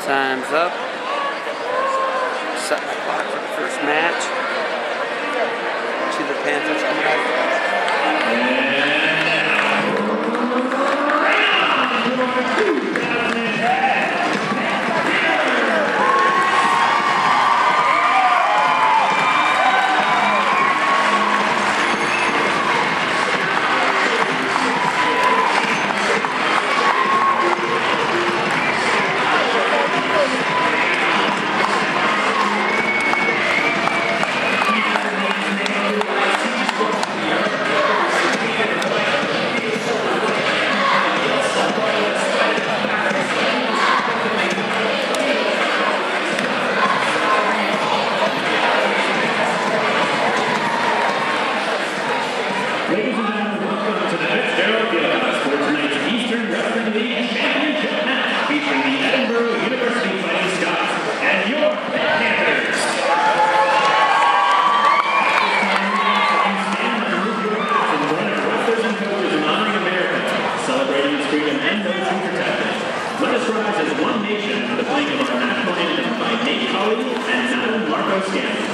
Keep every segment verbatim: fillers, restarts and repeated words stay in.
Time's up. Set the clock for the first match. To the Panthers coming out. Ladies and gentlemen, welcome to the Fitzgerald Fieldhouse for tonight's Eastern Wrestling League Championship match featuring the Edinburgh University Fighting Scots and your Panthers. At this time, we ask that you stand and remove your hats and join our wrestlers and coaches in honoring America, celebrating its freedom and those who protect it. Let us rise as one nation for the playing of our national anthem by Nate Colley and Madeline Marco Scanlon.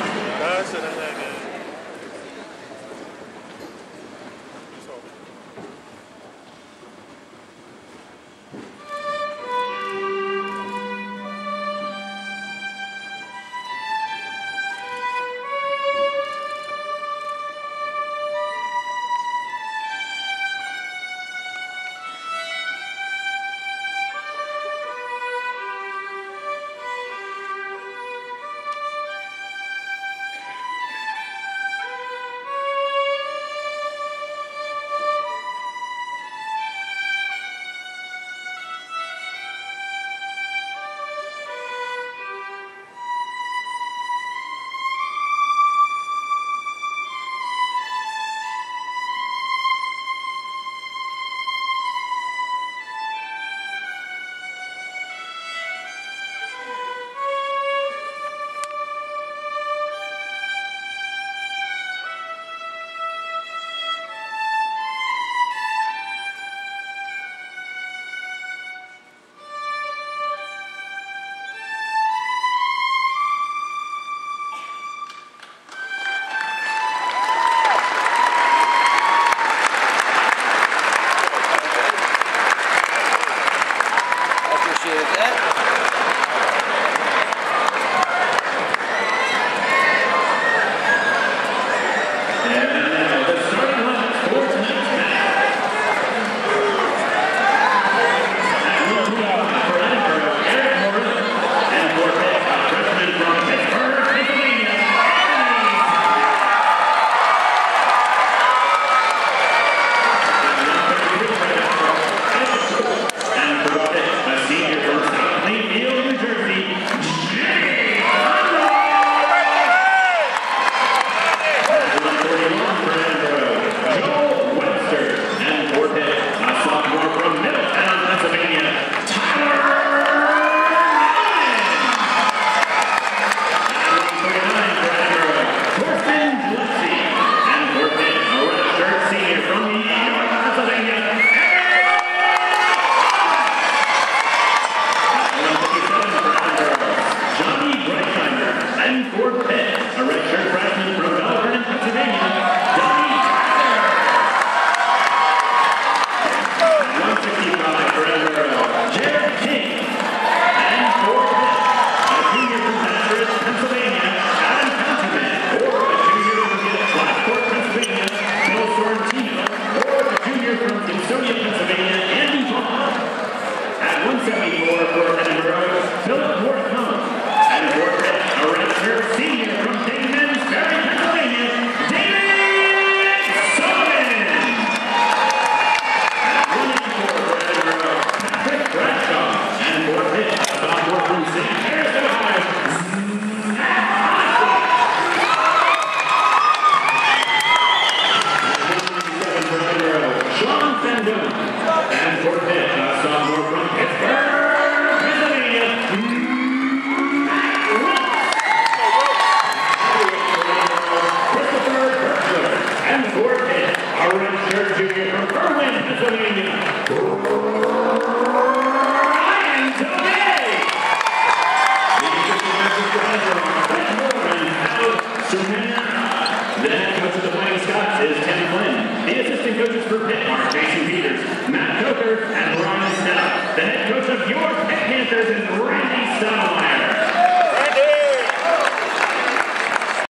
for Pitt are Jason Peters, Matt Coker, and Brian Snell. The head coach of your Pitt Panthers is